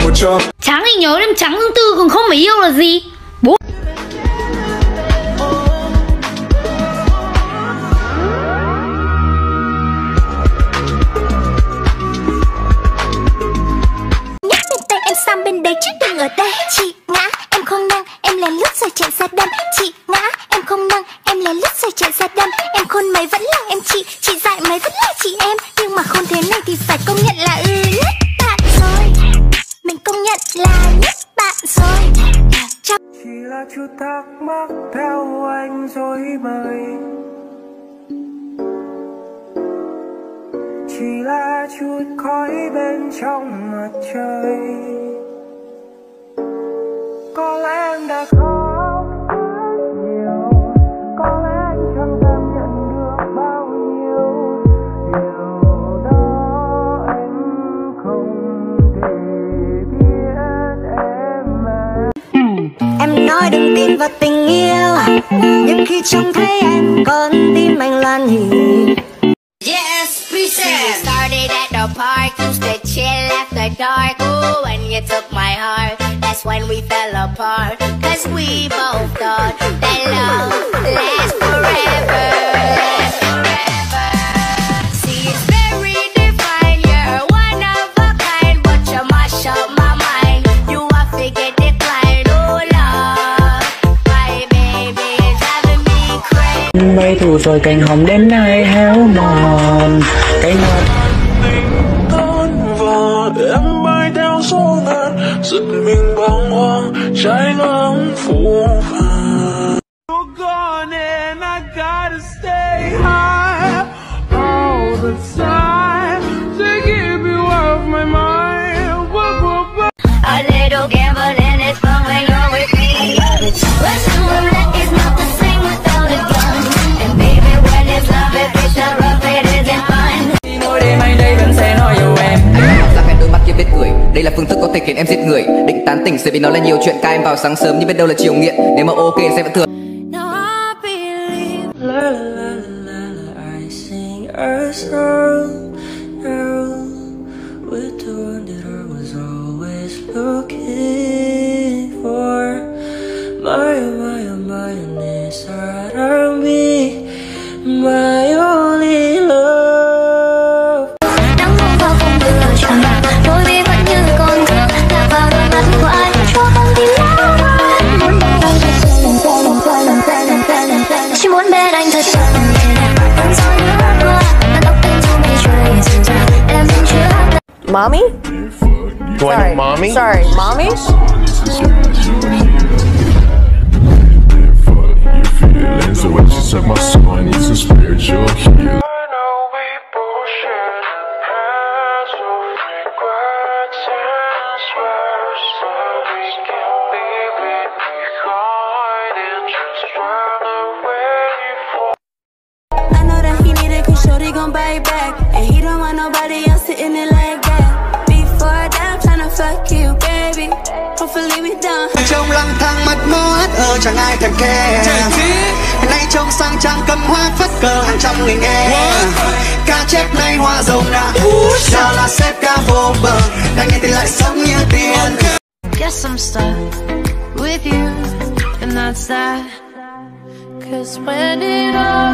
Tráng thì nhớ đến Tráng Dương Tư, còn không phải yêu là gì. Bố nhắc đến tay em sang bên đây chứ đừng ở đây. Chị ngã em không năng, em lén lút rồi chạy ra đâm. Chị ngã em không năng, em lén lút rồi chạy ra đâm. Em khôn mấy vẫn là em chị dại mấy vẫn là chị em. Nhưng mà khôn thế này thì phải công nhận là nhất bạn rồi. Mình công nhận là nhất bạn rồi. Chỉ là chút thắc mắc theo anh dối bời, chỉ là chút khói bên trong mặt trời. Có lẽ em đã khóc rất nhiều, có lẽ anh chẳng cảm nhận được bao nhiêu. Điều đó anh không thể biết em mà. Em nói đừng tin vào tình yêu, nhưng khi trông thấy em con tim anh loạn nhịp. Yes, we started at the park, used to chill after dark. Ooh, when you took my heart, that's when we fell apart. Cause we both thought that love lasts forever, lasts forever. See, it's very divine, you're one of a kind, but you mash up my mind, you are figure decline. Oh love, my baby is driving me crazy. Mây thu rồi cành hồng đến nay héo mòn, cánh hoa tan vỡ, em bay theo số ngàn, giật mình bàng hoàng trái ngang phủ vàng. You're gone and I gotta stay high all the time to keep you off my mind. A little gambling is fun when you're with me. Russian roulette is not the same without a gun. And baby, when it's love, if it's not rough, it isn't fun. Mỗi đêm anh đây vẫn sẽ nói yêu em. Là cái đôi mắt kia biết cười, đây là phương thức có thể khiến em giết người. Định tán tỉnh sẽ vì nó là nhiều chuyện ca em vào sáng sớm, nhưng biết đâu là chiều nghiện. Nếu mà ok sẽ vẫn thường. La la la la la, I sing a song now with the one that I was always looking for. My inside of me, my only love. Nắng mong vào không vừa tròn bạc, đôi mi vẫn như con thường lạc vào đôi mắt của ai cho con tim náo loạn. Muốn bên anh thật chỉ muốn bên anh thật gần. Con soi nước qua, tóc anh trong mây trời dịu dàng, em vẫn chưa hát. Mommy? Sorry, mommy? Sorry, mommy? So when she said my son needs a spiritual healing. I know that he needed cause shorty gon' buy it back. And he don't want nobody else sitting it like that. Before that I'm tryna fuck you baby, hopefully we done. Trông lang thang mặt ngót chẳng ai thèm kể. Nay trông sang trang cầm hoa phất cờ hàng trăm người nghe. Cá chép nay hoa rồng đã giờ là xếp ca vô bờ, đang nghe thì lại sống như tiền. Guess I'm stuck with you and that's that. Cause when it all